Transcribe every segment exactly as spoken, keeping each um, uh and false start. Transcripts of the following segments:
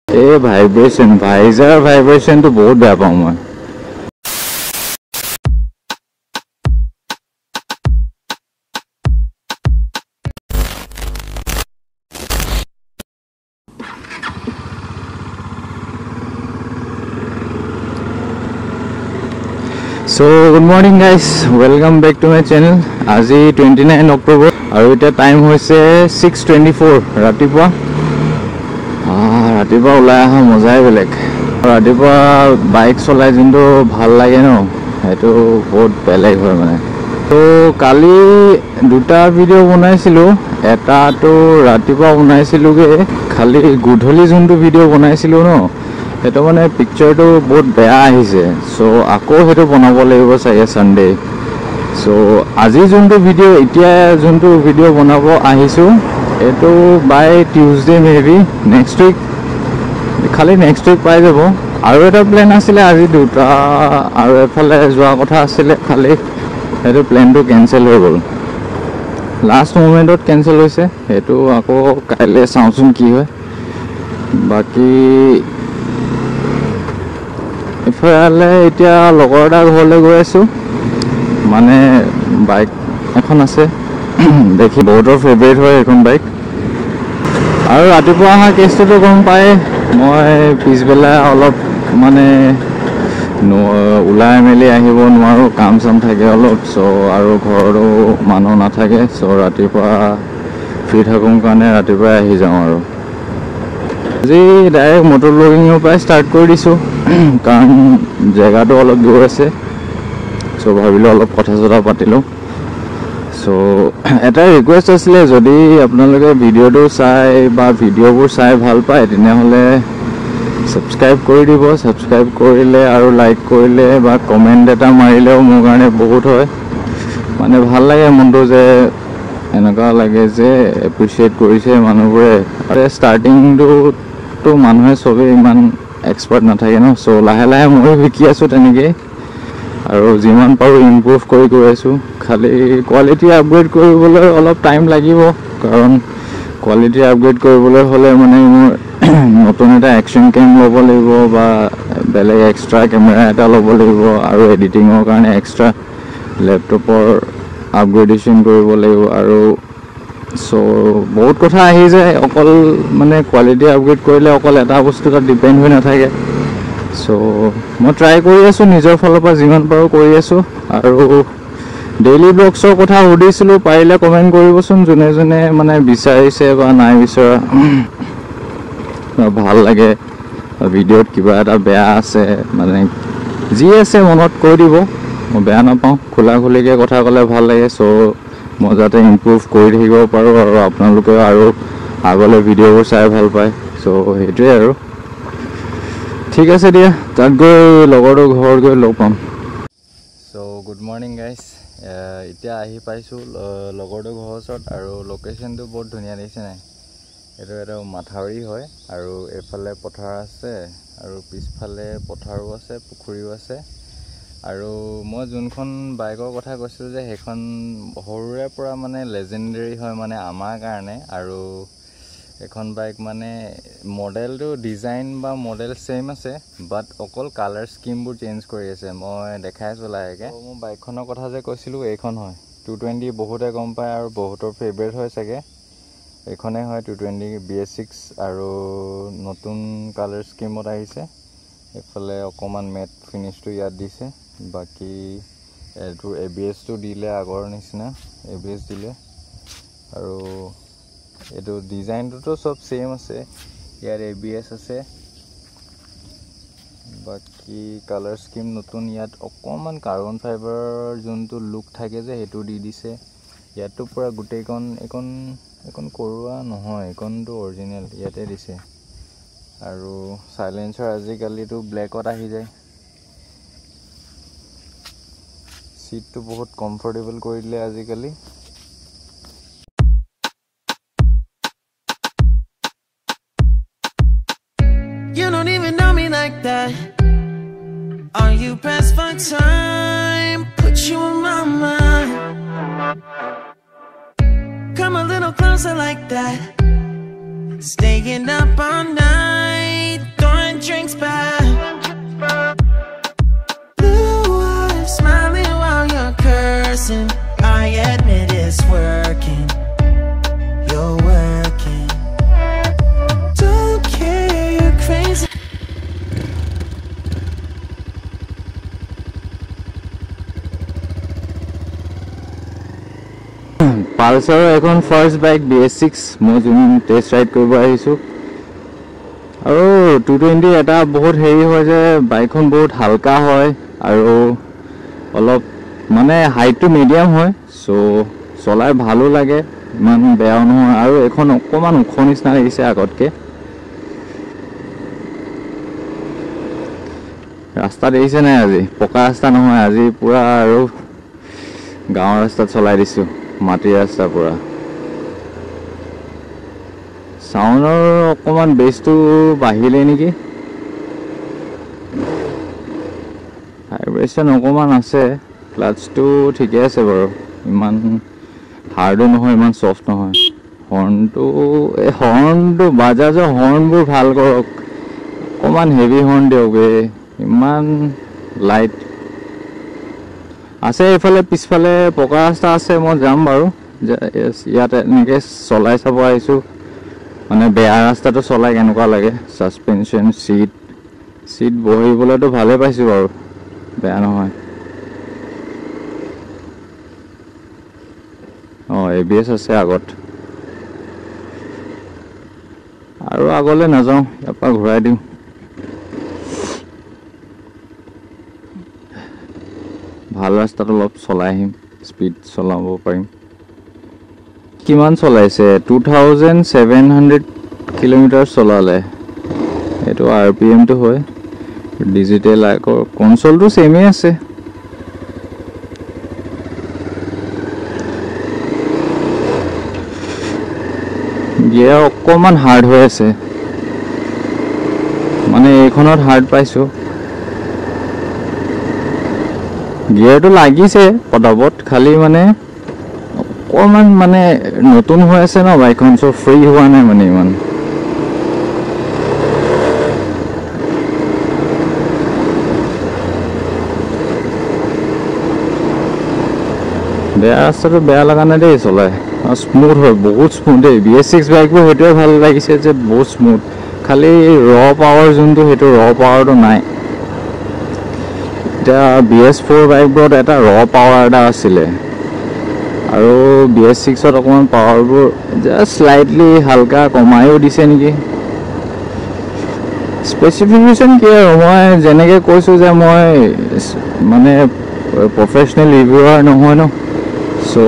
ए vibration भाइजार vibration तो बहुत बेया पाऊँ मैं। So good morning guys, welcome back to my channel. আজি twenty-nine October আৰু এটা টাইম হৈছে six twenty-four ৰাতিপুৱা। ৰাতিপুৱা ওলাই অহা মজাই বেলেগ। ৰাতিপুৱা বাইক চলাই যোনটো ভাল লাগে ন, সেইটো বহুত বেলেগ হয় মানে। তো কালি দুটা ভিডিঅ' বনাইছিলোঁ, এটাটো ৰাতিপুৱা বনাইছিলোঁগে, খালি গধূলি যোনটো ভিডিঅ' বনাইছিলোঁ ন, সেইটো মানে পিকচাৰটো বহুত বেয়া আহিছে। চ' আকৌ সেইটো বনাব লাগিব চাগে ছানডে। চ' আজি যোনটো ভিডিঅ' এতিয়া যোনটো ভিডিঅ' বনাব আহিছোঁ, এইটো by Tuesday may be next week, খালি নেক্সট উইক পাই যাব। আৰু এটা প্লেন আছিলে আজি দুটা আৰু এফালে যোৱা কথা আছিলে, খালি সেইটো প্লেনটো কেঞ্চেল হৈ গ'ল, লাষ্ট মুমেণ্টত কেঞ্চেল হৈছে। সেইটো আকৌ কাইলৈ চাওঁচোন কি হয়। বাকী ইফালে এতিয়া লগৰ এটা ঘৰলৈ গৈ আছোঁ, মানে বাইক এখন আছে দেখি বহুতৰ ফেভৰেট হয় এইখন বাইক। আৰু ৰাতিপুৱা অহা কেছটোতো গম পায়, মই পিছবেলা অলপ মানে ওলাই মেলি আহিব নোৱাৰোঁ, কাম চাম থাকে অলপ। চ' আৰু ঘৰতো মানুহ নাথাকে, চ' ৰাতিপুৱা ফ্ৰী থাকোঁ কাৰণে ৰাতিপুৱাই আহি যাওঁ। আৰু আজি ডাইৰেক্ট মটৰ ব্লগিঙৰ পৰাই ষ্টাৰ্ট কৰি দিছোঁ, কাৰণ জেগাটো অলপ দূৰ আছে। চ' ভাবিলোঁ অলপ কথা চথা পাতিলোঁ। চ' এটা ৰিকুৱেষ্ট আছিলে, যদি আপোনালোকে ভিডিঅ'টো চাই বা ভিডিঅ'বোৰ চাই ভাল পায় তেনেহ'লে ছাবস্ক্ৰাইব কৰি দিব। ছাবস্ক্ৰাইব কৰিলে আৰু লাইক কৰিলে বা কমেণ্ট এটা মাৰিলেও মোৰ কাৰণে বহুত হয়, মানে ভাল লাগে মনটো, যে এনেকুৱা লাগে যে এপ্ৰিচিয়েট কৰিছে মানুহবোৰে। আৰু ষ্টাৰ্টিংটোতো মানুহে চবেই ইমান এক্সপাৰ্ট নাথাকে ন, চ' লাহে লাহে ময়ো শিকি আছোঁ তেনেকেই, আৰু যিমান পাৰোঁ ইমপ্ৰুভ কৰি গৈ আছোঁ। খালি কোৱালিটি আপগ্ৰেড কৰিবলৈ অলপ টাইম লাগিব, কাৰণ কোৱালিটি আপগ্ৰেড কৰিবলৈ হ'লে মানে মোৰ নতুন এটা একশ্যন কেম ল'ব লাগিব বা বেলেগ এক্সট্ৰা কেমেৰা এটা ল'ব লাগিব, আৰু এডিটিঙৰ কাৰণে এক্সট্ৰা লেপটপৰ আপগ্ৰেডেশ্যন কৰিব লাগিব। আৰু চ' বহুত কথা আহি যায়, অকল মানে কোৱালিটি আপগ্ৰেড কৰিলে অকল এটা বস্তু তাত ডিপেণ্ড হৈ নাথাকে। চ' মই ট্ৰাই কৰি আছোঁ, নিজৰ ফালৰ পৰা যিমান পাৰোঁ কৰি আছোঁ। আৰু ডেইলি ব্লগছৰ কথা সুধিছিলোঁ, পাৰিলে কমেণ্ট কৰিবচোন, যোনে যোনে মানে বিচাৰিছে বা নাই বিচৰা, ভাল লাগে ভিডিঅ'ত কিবা এটা বেয়া আছে, মানে যি আছে মনত কৈ দিব, মই বেয়া নাপাওঁ। খোলা খুলিকৈ কথা ক'লে ভাল লাগে। চ' মই যাতে ইমপ্ৰুভ কৰি থাকিব পাৰোঁ, আৰু আপোনালোকেও আৰু আগলৈ ভিডিঅ'বোৰ চাই ভাল পায়। চ' সেইটোৱে আৰু ঠিক আছে দিয়া, তাত গৈ লগৰটো ঘৰত গৈ লগ পাম। চ' গুড মৰ্ণিং গাইজ, এতিয়া আহি পাইছোঁ লগৰটো ঘৰৰ ওচৰত, আৰু লোকেশ্যনটো বহুত ধুনীয়া দেখিছে নাই। এইটো এটা মাথাউৰি হয়, আৰু এইফালে পথাৰ আছে, আৰু পিছফালে পথাৰো আছে, পুখুৰীও আছে। আৰু মই যোনখন বাইকৰ কথা কৈছিলোঁ যে সেইখন সৰুৰে পৰা মানে লেজেণ্ডেৰী হয় মানে আমাৰ কাৰণে। আৰু এখন বাইক মানে মডেলটো ডিজাইন বা মডেল ছেইম আছে, বাট অকল কালাৰ স্কিমবোৰ চেঞ্জ কৰি আছে। মই দেখাই আছোঁ লাহেকৈ। মোৰ বাইকখনৰ কথা যে কৈছিলোঁ, এইখন হয় টু টুৱেণ্টি, বহুতে গম পায় আৰু বহুতৰ ফেভৰেট হয় চাগে। এইখনেই হয় টু টুৱেণ্টি বি এছ ছিক্স, আৰু নতুন কালাৰ স্কিমত আহিছে। এইফালে অকণমান মেট ফিনিছটো ইয়াত দিছে, বাকী এইটো এ বি এছটো দিলে আগৰ নিচিনা এ বি এছ দিলে। আৰু এইটো ডিজাইনটোতো চব ছেইম আছে, ইয়াত এ বি এছ আছে, বাকী কালাৰ স্কিম নতুন। ইয়াত অকণমান কাৰ্বন ফাইবাৰৰ যোনটো লুক থাকে যে সেইটো দি দিছে। ইয়াততো পূৰা গোটেইখন, এইখন এইখন কৰোৱা নহয়, এইখনটো অৰিজিনেল ইয়াতে দিছে। আৰু চাইলেঞ্চাৰ আজিকালিতো ব্লেকত আহি যায়। চিটটো বহুত কমফৰ্টেবল কৰি দিলে আজিকালি। You don't even know me like that. Are you pressed for time? Put you in my mind. Come a little closer like that. Staying up all night, পালচাৰৰ এখন ফাৰ্ষ্ট বাইক বি এছ ছিক্স মই যোন test ride কৰিব আহিছোঁ। আৰু two twenty এটা বহুত হেৰি হয় যে বাইকখন বহুত হালকা হয় আৰু অলপ মানে হাইটটো মিডিয়াম হয়, চ' চলাই ভালো লাগে, ইমান বেয়াও নহয়। আৰু এখন অকণমান ওখ নিচিনা লাগিছে আগতকৈ। ৰাস্তা দেখিছে নাই আজি? পকা ৰাস্তা নহয় আজি, পূৰা আৰু গাঁৱৰ ৰাস্তাত চলাই দিছোঁ, মাটিৰ ৰাস্তা পূৰা। চাউণ্ডৰ অকণমান বেছটো বাঢ়িলে নেকি, ভাইব্ৰেশ্যন অকণমান আছে। ক্লাটছটো ঠিকে আছে বাৰু, ইমান হাৰ্ডো নহয় ইমান ছফ্ট নহয়। হৰ্ণটো এই হৰ্ণটো বাজাজৰ হৰ্ণবোৰ ভাল কৰক, অকণমান হেভি হৰ্ণ দিয়ক, ইমান লাইট আছে। এইফালে পিছফালে পকা ৰাস্তা আছে, মই যাম বাৰু। ইয়াত এনেকৈ চলাই চাব আহিছোঁ, মানে বেয়া ৰাস্তাটো চলাই কেনেকুৱা লাগে। ছাছপেনশ্যন চিট চিট বহিবলৈতো ভালেই পাইছোঁ বাৰু, বেয়া নহয়। অঁ এ বি এছ আছে আগত। আৰু আগলৈ নাযাওঁ, ইয়াৰ পৰা ঘূৰাই দিওঁ। ভাল ৰাস্তাত অলপ চলাই আহিম, স্পীড চলাব পাৰিম। কিমান চলাইছে? Two thousand seven hundred kilometre চলালে। এইটো আৰ পি এমটো হয়। ডিজিটেল আইকৰ কনচলটো ছেমেই আছে। গিয়াৰ অকণমান হাৰ্ড হৈ আছে, মানে এইখনত হাৰ্ড পাইছোঁ। গিয়াৰটো লাগিছে পটাপট, খালি মানে অকণমান মানে নতুন হৈ আছে ন বাইকখন, চ' ফ্ৰী হোৱা নাই মানে ইমান। বেয়া ৰাস্তাটো বেয়া লগা নাই দেই চলাই, স্মুথ হয়, বহুত স্মুথ দেই। বি এছ ছিক্স বাইকবোৰ সেইটোৱে ভাল লাগিছে যে বহুত স্মুথ, খালি ৰ পাৱাৰ যোনটো সেইটো ৰ পাৱাৰটো নাই। এতিয়া বি এছ ফ'ৰ বাইকবোৰত এটা ৰ পাৱাৰ এটা আছিলে, আৰু বি এছ ছিক্সত অকণমান পাৱাৰবোৰ জাষ্ট শ্লাইটলি হালকা কমায়ো দিছে নেকি। স্পেচিফিকেশ্যন কি আৰু, মই যেনেকৈ কৈছোঁ যে মই মানে প্ৰফেচনেল ৰিভিউৱাৰ নহয় ন, চ'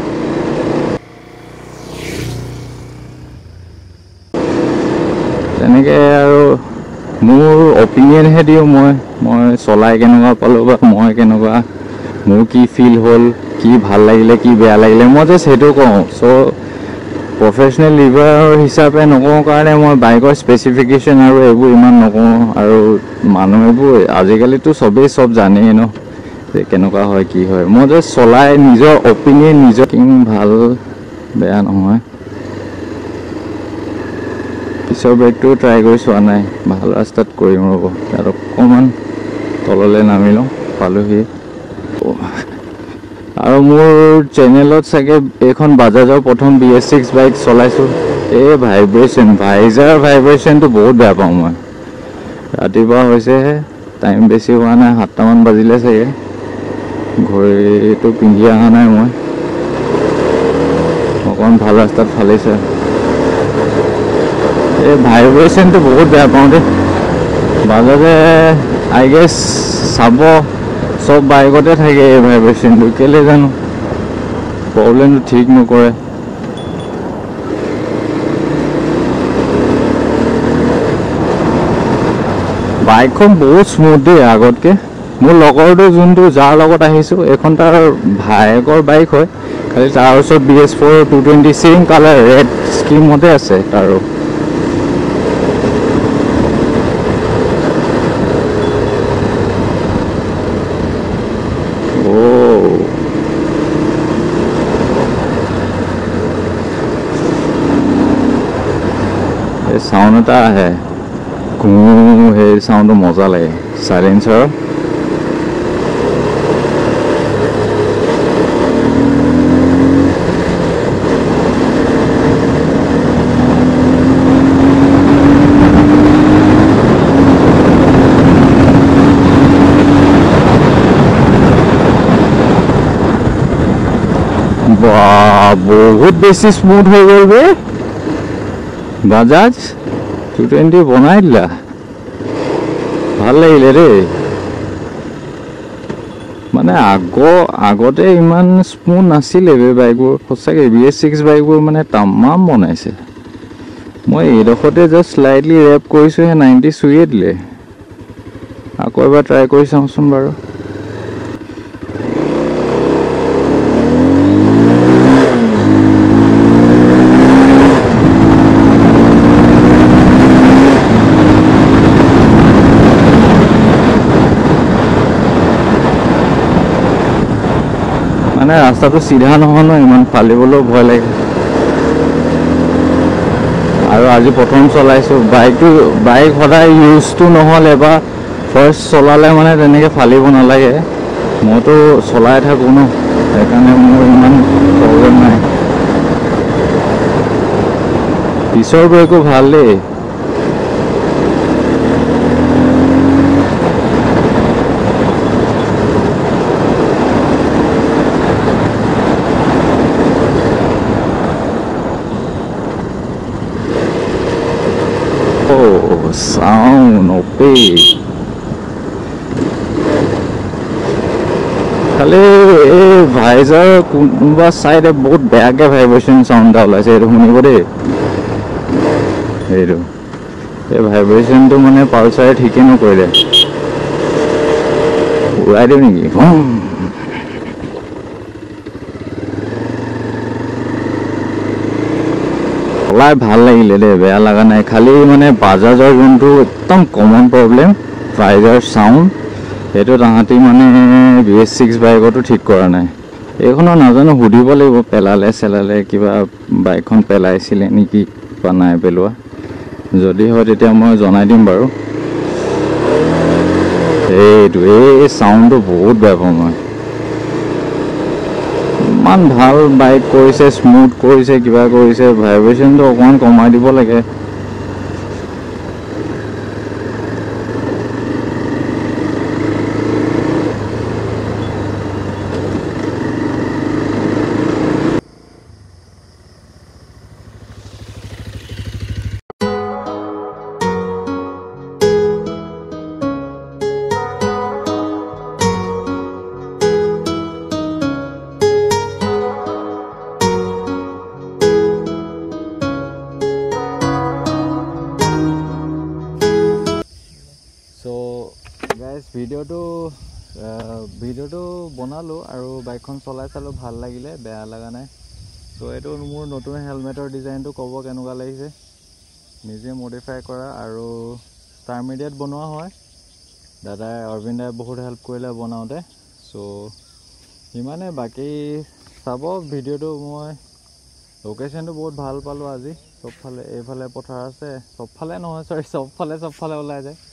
তেনেকৈ আৰু মোৰ অপিনিয়নহে দিওঁ মই মই চলাই কেনেকুৱা পালোঁ বা মই কেনেকুৱা, মোৰ কি ফিল হ'ল, কি ভাল লাগিলে কি বেয়া লাগিলে, মই জাষ্ট সেইটো কওঁ। চ' প্ৰফেচনেল ৰিভিউৱাৰ হিচাপে নকওঁ কাৰণে মই বাইকৰ স্পেচিফিকেশ্যন আৰু এইবোৰ ইমান নকওঁ। আৰু মানুহেবোৰ আজিকালিতো চবেই চব জানেই ন যে কেনেকুৱা হয় কি হয়। মই জাষ্ট চলাই নিজৰ অপিনিয়ন নিজৰ ভাল বেয়া নহয়। পিছৰ ব্ৰেকটোও ট্ৰাই কৰি চোৱা নাই, ভাল ৰাস্তাত কৰিম ৰ'ব। ইয়াত অকণমান তললৈ নামি লওঁ, পালোহি। আৰু মোৰ চেনেলত চাগে এইখন বাজাজৰ প্ৰথম বি এছ ছিক্স বাইক চলাইছোঁ। এই ভাইব্ৰেশ্যন ভাইজাৰ ভাইব্ৰেশ্যনটো বহুত বেয়া পাওঁ মই। ৰাতিপুৱা হৈছেহে, টাইম বেছি হোৱা নাই, সাতটামান বাজিলে চাগে। ঘড়ীটো পিন্ধি অহা নাই মই, অকণমান ভাল ৰাস্তাত ফালিছে। এই ভাইব্ৰেশ্যনটো বহুত বেয়া পাওঁ দেই। বাজাজে আই গেছ চাব চব বাইকতে থাকে এই ভাইব্ৰেশ্যনটো, কেলৈ জানো প্ৰব্লেমটো ঠিক নকৰে। বাইকখন বহুত স্মুথ দেই আগতকৈ। মোৰ লগৰটো যোনটো যাৰ লগত আহিছোঁ, এইখন তাৰ ভায়েকৰ বাইক হয়, খালি তাৰ ওচৰত B S four two twenty same colour red স্কিমতে আছে তাৰো। চাউণ্ড এটা আহে, ঘূ সেই চাউণ্ডটো মজা লাগে চাইলেঞ্চাৰৰ। বাহ बहुत बेसी स्मूथ हो गल बे बाजाज टू ट्वेंटी बनाई दिला ভাল লাগিলে रे माने आगो आगते इमान स्मूथ नासिले बे बाइकবোৰ সঁচাকে বি এছ ছিক্স বাইকবোৰ মানে তামাম বনাইছে মই এডখতে জাস্ট স্লাইটলি ৰেপ কৰিছো হে নাইনটি চুইয়ে দিলে আকৌ এবাৰ ট্ৰাই কৰি চাওঁচোন বাৰু মানে ৰাস্তাটো সিধা নহয় ন ইমান ফালিবলৈও ভয় লাগে আৰু আজি প্ৰথম চলাইছো বাইকটো বাইক সদায় ইউজটো নহলে বা ফাৰ্ষ্ট চলালে মানে তেনেকে ফালিব নালাগে মইতো চলাই থাকো ন সেইকাৰণে মোৰ ইমান প্ৰব্লেম নাই পিছৰ ব্ৰেকো ভাল দেই sound ope খালি এই ভাইজাৰ কোনবা সাইডে বহুত বেয়াকে ভাইব্ৰেশন সাউন্ড ওলাইছে এটো শুনিব দে এইটো এই ভাইব্ৰেশনটো মানে পালসাৰে ঠিকই নকৰিলে উৰাই দিও নেকি চলাই ভাল লাগিলে দে বেয়া লাগা নাই খালি মানে বাজাজৰ যোনটো একদম কমন প্ৰবলেম ভাইজাৰ সাউন্ড এটো তাহাঁতি মানে বি এছ ছিক্স বাইকটো ঠিক কৰা নাই এইখনো নাজানো হুদিব লাগিব পেলালে চেলালে কিবা বাইকখন পেলাইছিলে নেকি বা নাই পেলোৱা যদি হয় তেতিয়া মই জনাই দিম বাৰু এইটো এই সাউন্ডটো বহুত বেয়া পাওঁ মই মান ভাল বাইক কৰিছে স্মুথ কৰিছে কিবা কৰিছে ভাইব্ৰেশনটো অকমান কমাই দিব লাগে गाइस ভিডিওটো ভিডিওটো বনালো আৰু বাইকখন চলাই চালো ভাল লাগিলে বেয়া লাগা নাই সো এটো মোৰ নতুন হেলমেটৰ ডিজাইনটো কব কেনেকুৱা লাগিছে নিজে মডিফাই কৰা আৰু ষ্টাৰ মিডিয়াত বনোৱা হয় দাদা অৰবিন্দাই বহুত হেল্প কৰিলে বনাওতে সো ইমানে বাকি চাব ভিডিওটো মই লোকেশনটো বহুত ভাল পালো আজি সবফালে এইফালে পথাৰ আছে সবফালে নহয় সৰি সবফালে সবফালে ওলাই যায়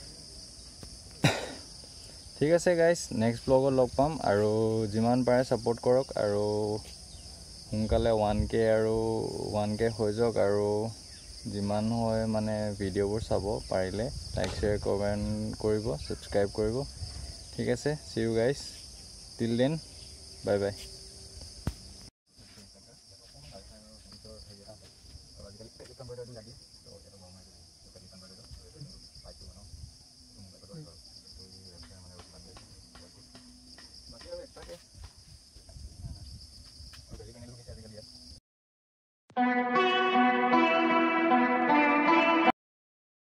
ঠিক আছে গাইস নেক্সট ব্লগত লগ পাম আৰু যিমান পাৰে সাপোৰ্ট কৰক আৰু সোনকালে ওৱান কে আৰু ওৱান কে হৈ যাওক আৰু যিমান হয় মানে ভিডিওবোৰ চাব পাৰিলে লাইক শেয়াৰ কমেন্ট কৰিব সাবস্ক্ৰাইব কৰিব ঠিক আছে see you guys till then bye bye